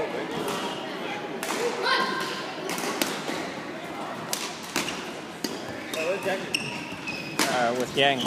With Yang.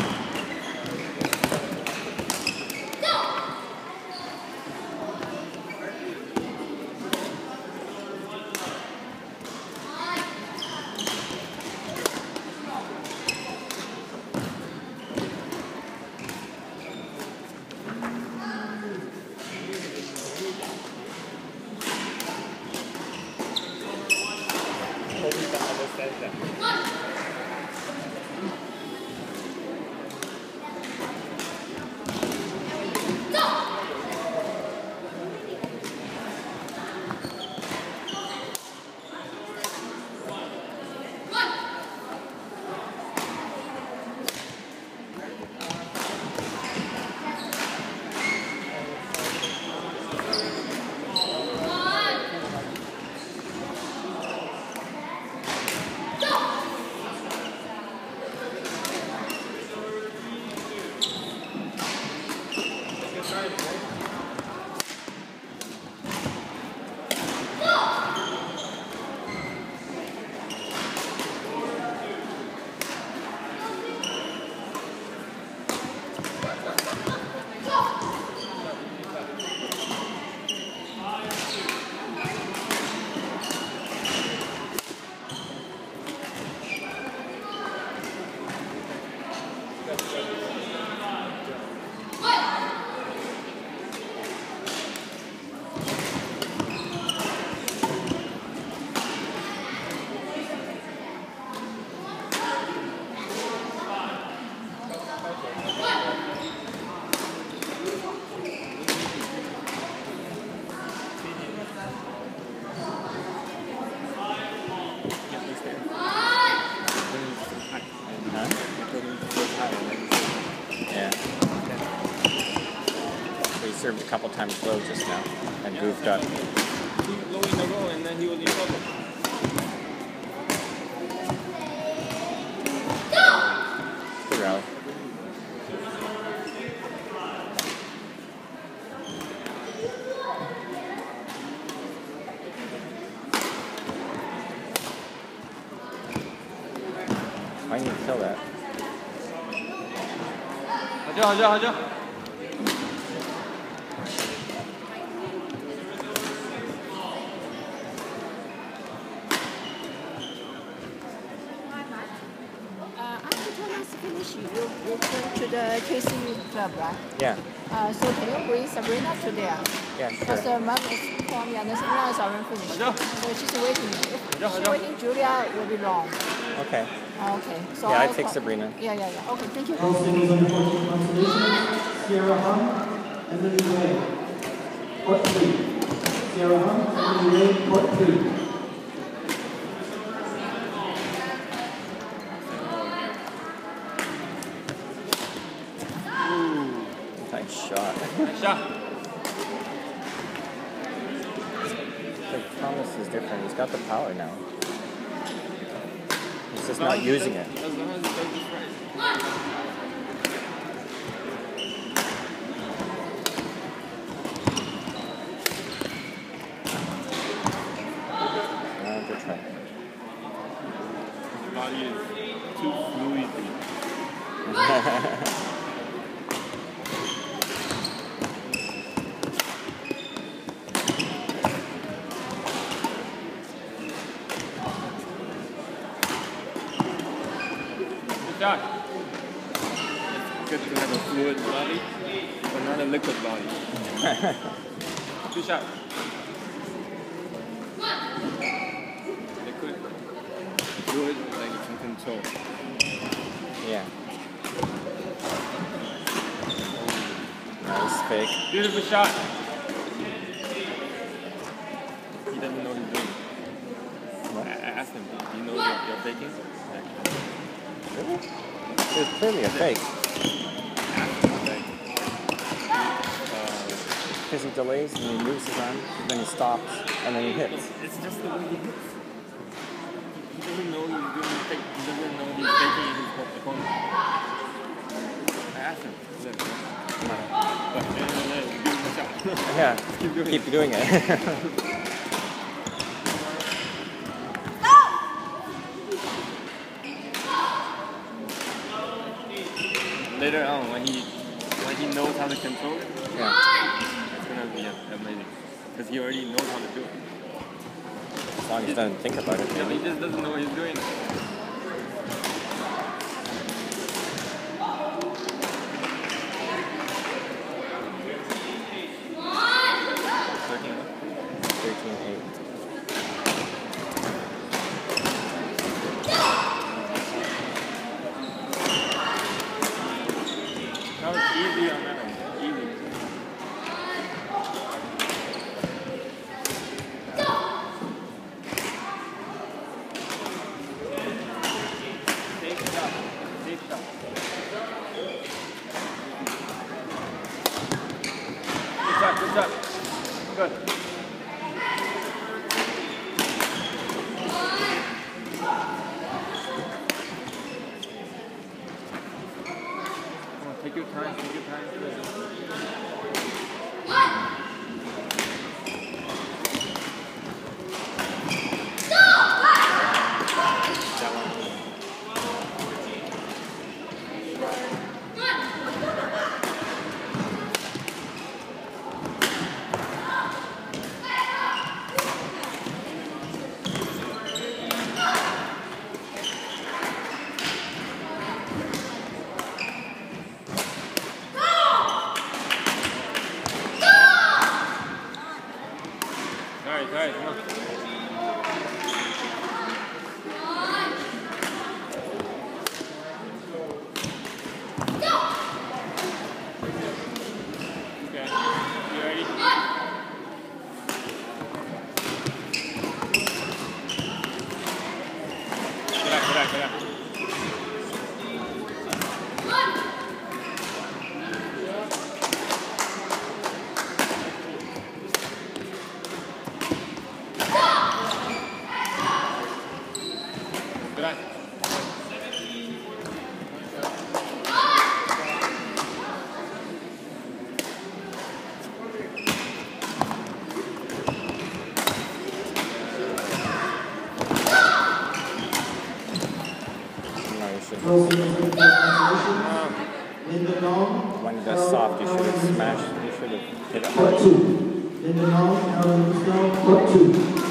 Yeah. He served a couple times low just now and goofed up. He low in the row and then he was in trouble. Good rally. Why do you kill that? 하자. After tennis finish, you turn to the KCU club, right? Yeah. So can you bring Sabrina to there? Yeah, sure. Because her mom is for me and Sabrina is already finished. So she's waiting. If she's waiting, Julia will be wrong. Okay. Okay. So Yeah, I take Sabrina. Yeah. Okay, thank you. All singles under 14 consolation. Sierra Hum, Emily Ray. Court 3. Sierra Hum, Emily Ray, court 3. Nice shot. Nice shot. Like, Thomas is different. He's got the power now. He's just not using it. As long as he does this right. Good try. His body is too fluid. Shot. It's good to have a fluid body, but not a liquid body. Good shot. Liquid, fluid, like you can control. Yeah. Nice fake. Beautiful shot. He doesn't know he's doing. What? I asked him, do you know you're faking? Really? It's clearly a fake. Because he delays and he moves his arm, and then he stops, and then he hits. It's just the way he hits. He doesn't know he's doing the fake. He doesn't know he's faking his opponent. I asked him. But no, doing the shot. Yeah. Keep doing it. Keep doing it. Later on, when he knows how to control it, Yeah. it's gonna be amazing. Because he already knows how to do it. As long as he doesn't think about it, Yeah, maybe. he just doesn't know what he's doing. That was easy on that one. Easy. Safe shot. Safe shot. Good shot. Good shot. Good. Come on, take your time. Take your time. Alright, come on. Okay, you ready? Get up. When he does soft, you should have smashed. You should have hit it Court hard. 2. Court 2.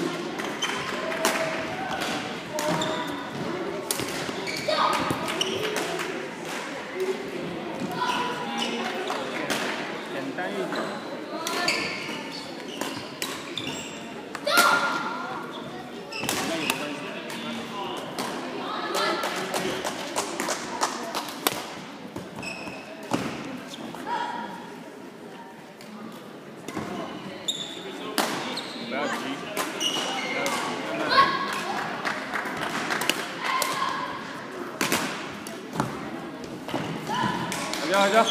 가자.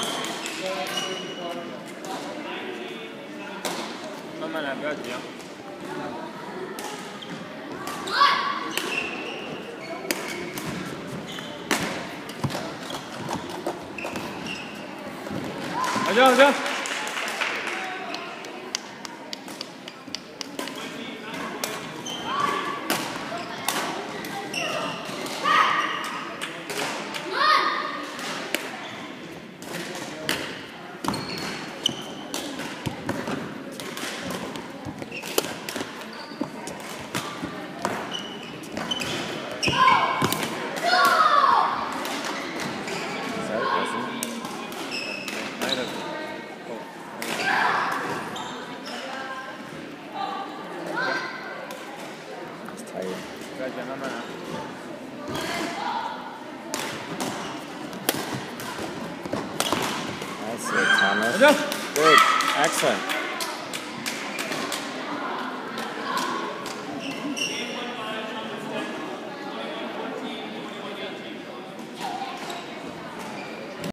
慢慢来，不要急啊。가자. That's it, Thomas. 가자. Good. Excellent.